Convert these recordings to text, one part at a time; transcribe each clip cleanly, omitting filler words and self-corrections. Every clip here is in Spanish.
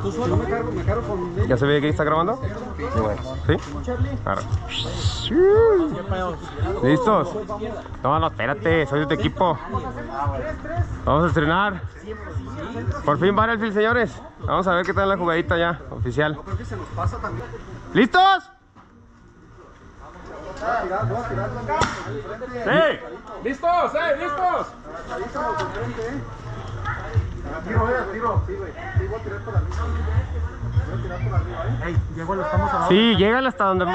Yo me cargo con él. ¿Ya se ve que está grabando? Sí, güey. ¿Sí? Ahora. ¿Listos? No, no, espérate, soy de tu equipo. Vamos a estrenar. Por fin Battlefield, señores. Vamos a ver qué tal la jugadita ya, oficial. ¿Listos? ¡Ey! ¡Listos! ¡Listos! Tiro. Sí, güey. Sí, voy a tirar por arriba. Voy a tirar por arriba, Ey, Diego, lo estamos abajo. Sí, llegan hasta donde...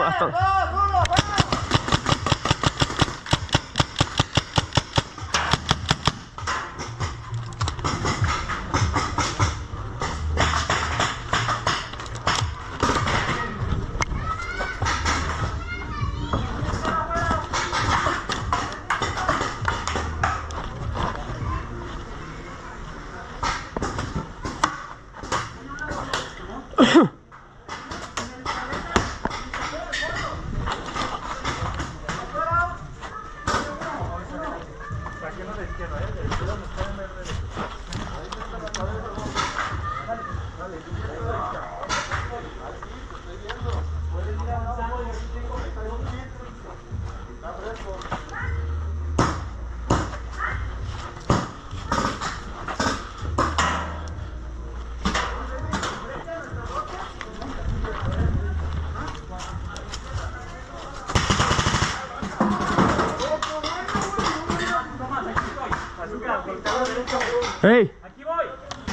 ¡Hey! ¡Aquí voy!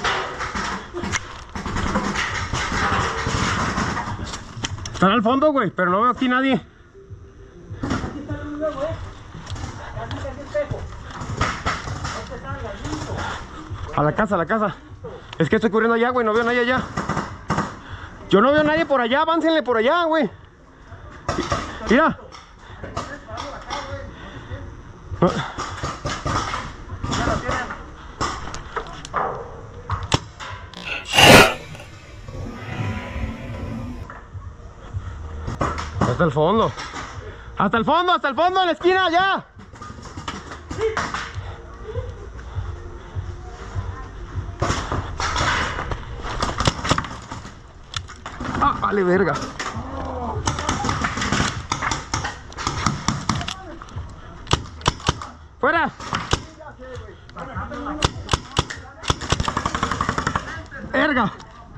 Están al fondo, güey, pero no veo aquí nadie. Aquí está el luego, Casi espejo. No te salgas, listo. A la casa. Es que estoy corriendo allá, güey, no veo nadie allá. Yo no veo nadie por allá, aváncenle por allá, güey. Mira. Hasta el fondo. Hasta el fondo, en la esquina, ya. Ah, vale, verga. ¡Fuera! ¡Verga!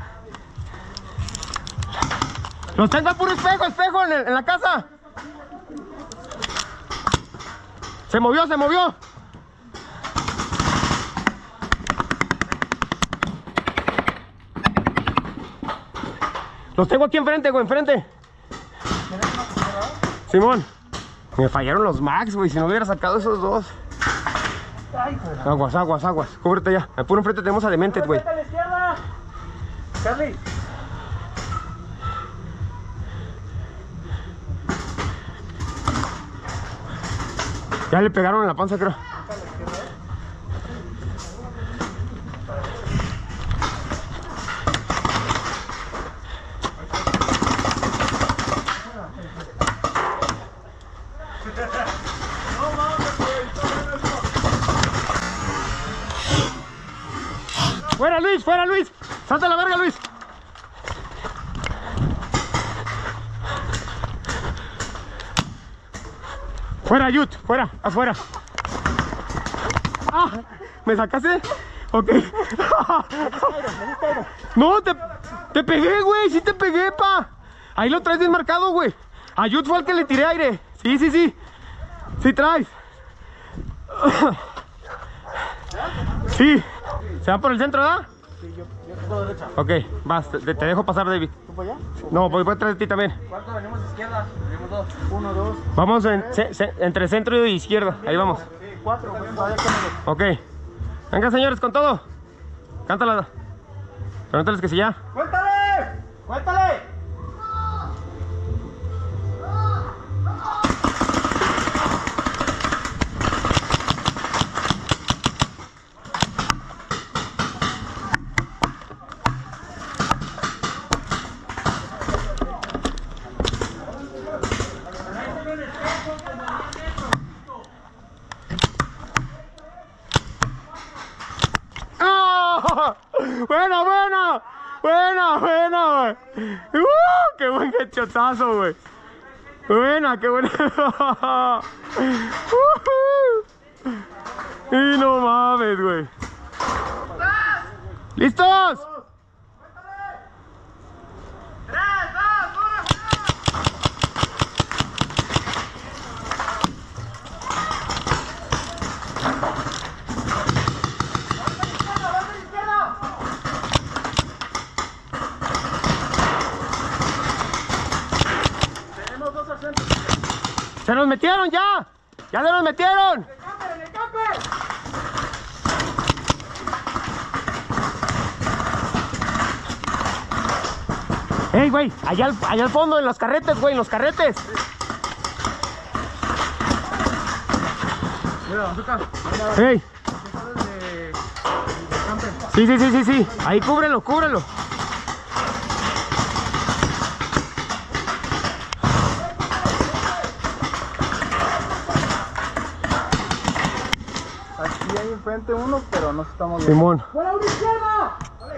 ¡Los tengo a puro espejo en la casa! ¡Se movió! Los tengo aquí enfrente, güey, enfrente. Simón. Me fallaron los max, güey, si no hubiera sacado esos dos. Aguas. Cúbrete ya. Al puro enfrente tenemos a Demented, güey. ¡A la izquierda! ¡Charlie! Ya le pegaron en la panza, creo. ¡Fuera, Luis! ¡Salta a la verga, Luis! ¡Fuera, Yut! ¡Fuera! ¡Afuera! ¡Ah! ¿Me sacaste? Ok. No, te pegué, güey. Sí te pegué, pa. Ahí lo traes bien marcado, güey. A Yut fue el que le tiré aire. Sí. Sí traes. Sí. ¿Se va por el centro, verdad? Sí, yo por derecha. Ok, vas, te dejo pasar, David. ¿Tú para allá? No, voy detrás de ti también. ¿Cuánto venimos de izquierda? Venimos dos. 1, 2, Vamos entre centro y izquierda. Ahí vamos. 4. Vaya con Ok. Venga, señores, con todo. Cántala. Pregúntales que si ya. ¡Cuéntale! ¡Oh! ¡Buena! Buena, buena, güey. Qué buen hechotazo, güey. Buena, qué buena. Y no mames, güey. ¿Listos? ¡Se nos metieron ya! ¡Ya se nos metieron! ¡En el camper! ¡Ey, güey! Allá al fondo, en los carretes, güey, en los carretes. Mira, azúcar. ¡Ey! Sí. Ahí cúbrelo. Aquí hay enfrente uno, pero no estamos viendo. Simón. ¡Fuera una izquierda!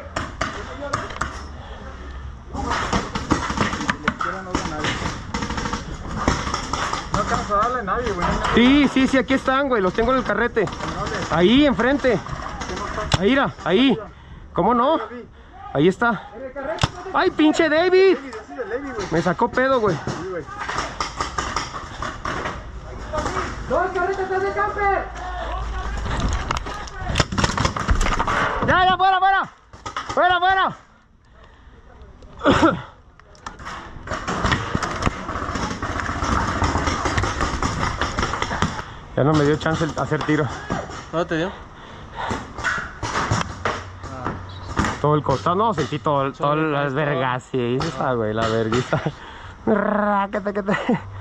No alcanza a darle a nadie, güey. Sí, aquí están, güey. Los tengo en el carrete. Ahí, enfrente. Ahí, mira, ahí. ¿Cómo no? Ahí está. ¡Ay, pinche David! Me sacó pedo, güey. Sí, güey. ¡Dos carretas de camper! ¡Ya, fuera! Ya no me dio chance de hacer tiro. ¿No te dio? Todo el costado, no, sentí todas las vergas, sí, esa, güey, la verguita. Ráquete.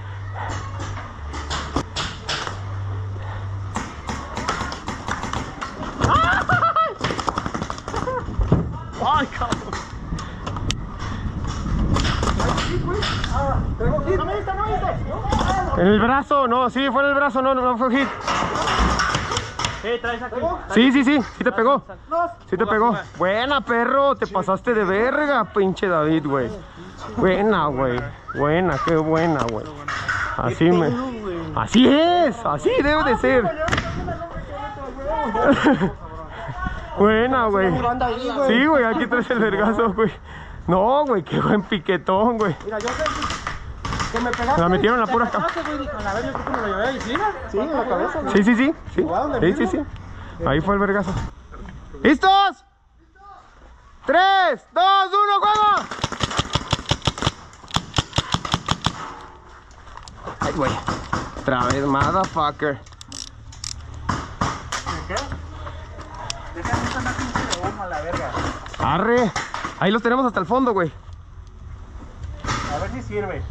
¡Ay, cabrón! En el brazo, no, sí, fue en el brazo, no fue hit. ¿Traes aquí? Sí te pegó. Sí te pegó. Buena, perro, te pasaste de verga, pinche David, güey. Buena, güey. Buena, qué buena, güey. Así es, así debe de ser. Buena, güey. Sí, güey, aquí traes el vergazo, güey. No, güey, qué buen piquetón, güey. Mira, yo sé que me pegaste. Me la metieron en la pura acá. A ver, yo creo que me lo llevé ahí, ¿sí? Sí, en la cabeza, güey. Sí. Ahí fue el vergazo. ¿Listos? 3, 2, 1, ¡juego! Ay, güey. Otra vez, motherfucker. ¿Qué? Déjame esta pinche de humo a la verga. Arre. Ahí los tenemos hasta el fondo, güey. A ver si sirve.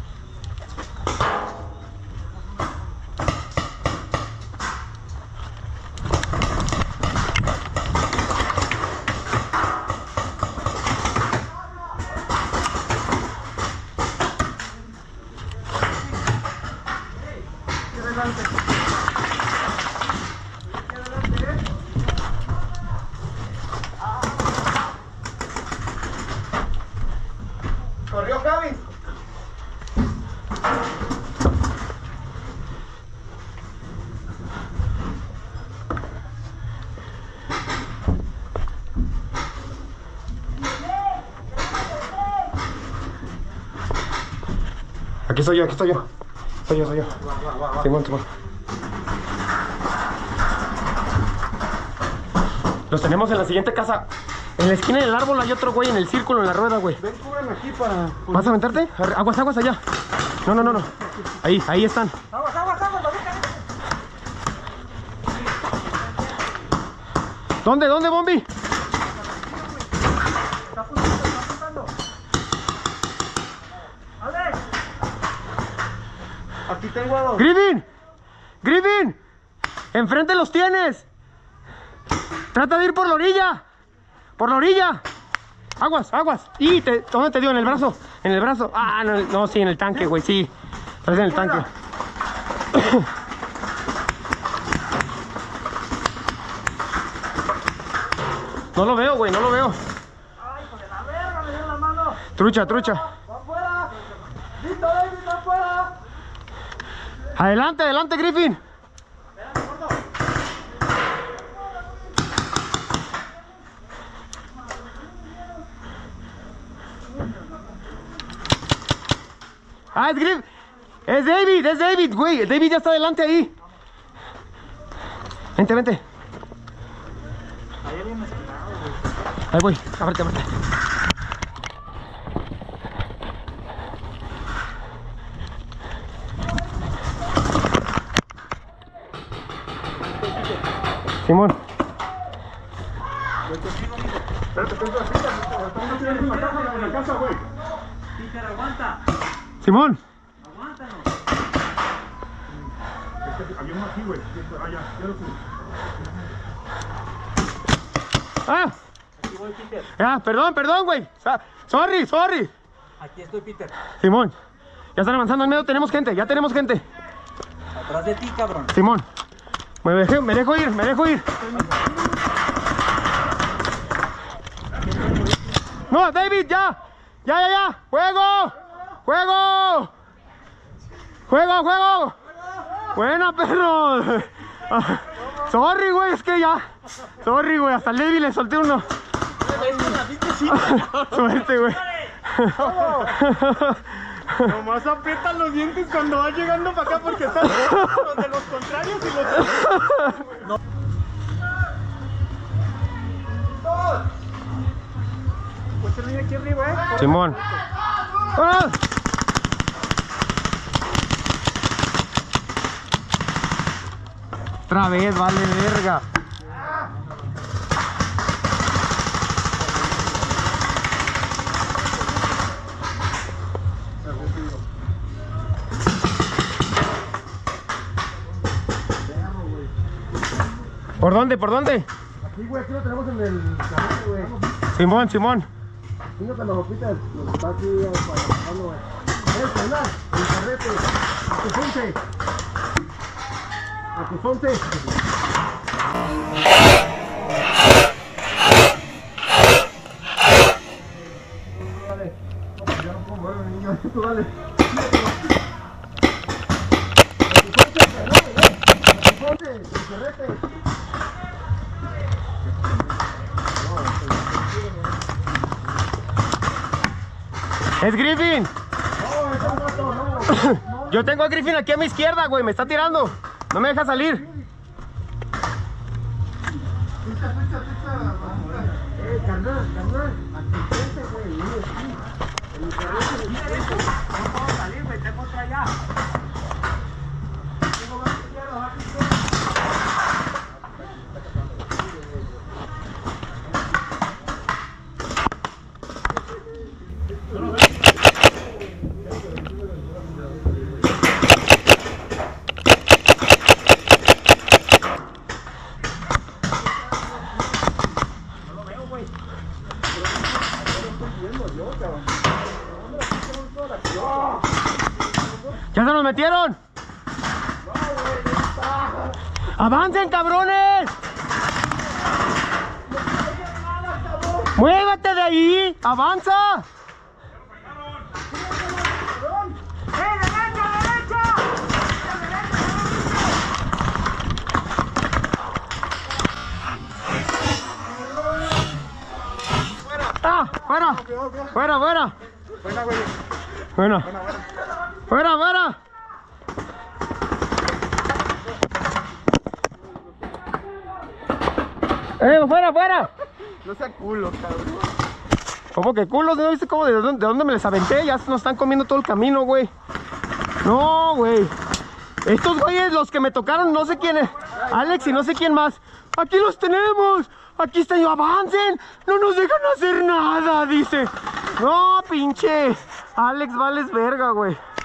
Corrió Javi. Aquí estoy yo. Soy yo. Simón. Los tenemos en la siguiente casa. En la esquina del árbol hay otro güey en el círculo, en la rueda, güey. Ven, cúbreme aquí para... ¿Vas a aventarte? Aguas allá. No. Ahí están. ¡Aguas! ¿Dónde, Bombi? Está apuntando. ¡Ale! Aquí tengo a dos. ¡Griffin! ¡Enfrente los tienes! ¡Trata de ir por la orilla! ¡Aguas! ¿Dónde te dio? ¿En el brazo? Ah, no, sí, en el tanque, güey, sí. Estás en el tanque. No lo veo, güey, ¡Ay, pues de la verga! Me dio la mano. Trucha, trucha. ¡Va afuera! ¡Listo, David, va afuera! Adelante, adelante, Griffin. Ah, es Griffin. Es David, güey. David ya está adelante ahí. Vente, vente. Ahí voy, ábrete, ábrete. Simón. Peter, aguanta. Simón. Aguántanos. Había uno aquí, güey. Ya lo subí. Ah, Aquí voy, Peter. ya, perdón, güey. Sorry. Aquí estoy, Peter. Simón. Ya están avanzando al medio, tenemos gente, ya tenemos gente. Atrás de ti, cabrón. Simón. Me dejo ir. No, David, ya. Juego. Buena, perro. Sorry, güey, es que ya. Sorry, güey, hasta el David le solté uno. Suerte, güey. Nomás aprietan los dientes cuando vas llegando para acá porque están los de los contrarios y los... No. Pues se viene aquí arriba, Simón. ¡Ah! Otra vez, vale verga. ¿Por dónde? Aquí, güey, aquí lo tenemos en el carrete, güey. Simón. Niño que nos Peter, nos está aquí trabajando, güey. Carnal, el carrete. A tus 11. Dale. Ya no puedo mover, niño. Tú dale. Es Griffin. Yo tengo a Griffin aquí a mi izquierda, güey. Me está tirando. No me deja salir. Carnal. Asistente, güey. El carrete. No puedo salir, güey. Tengo otra allá. ¡Ya se nos metieron! ¡Avancen, cabrones! ¡Muévete de ahí! ¡Avanza! ¡Ah! ¡Fuera! ¡Fuera! Buena, güey. Bueno. ¡Fuera! ¡Fuera! No sea culo, cabrón. ¿Cómo que culos? ¿No viste cómo de dónde me les aventé? Ya nos están comiendo todo el camino, güey. No, güey. Estos güeyes, los que me tocaron, no sé quién es. Alex y no sé quién más. Aquí los tenemos. Aquí están. Avancen. No nos dejan hacer nada, dice. No, pinche. Alex, vales verga, güey.